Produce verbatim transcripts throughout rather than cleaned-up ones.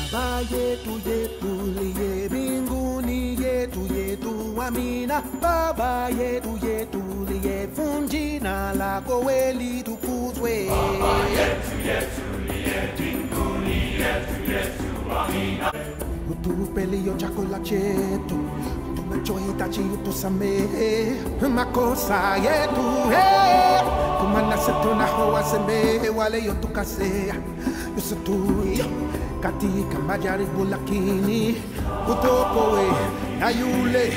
Baba yetu yetu liye mbinguni, yetu yetu amina. Baba yetu yetu liye jina lako we litukuzwe. Baba yetu yetu liye mbinguni, yetu yetu amina. Utupe leo chakula chetu, tunachohitaji utusamehe makosa yetu, hey. Kama nasi tunawasamehe wale yotukosea, usitutie katika majaribu, lakini utuokoe na yule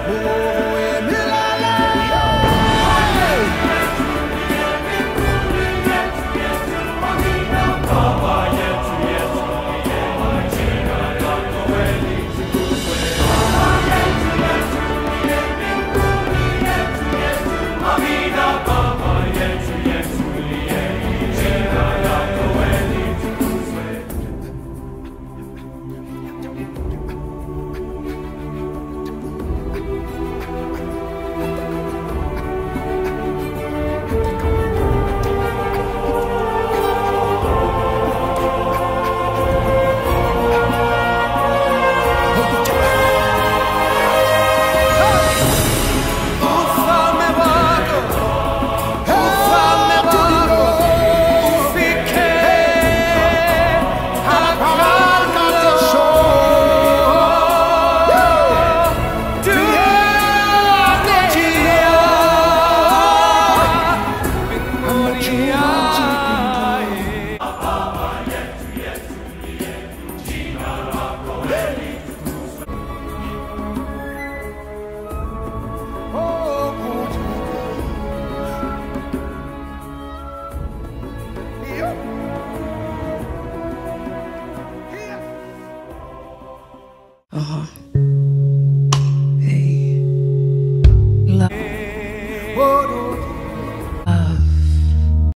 mwovu milele. Uh-huh.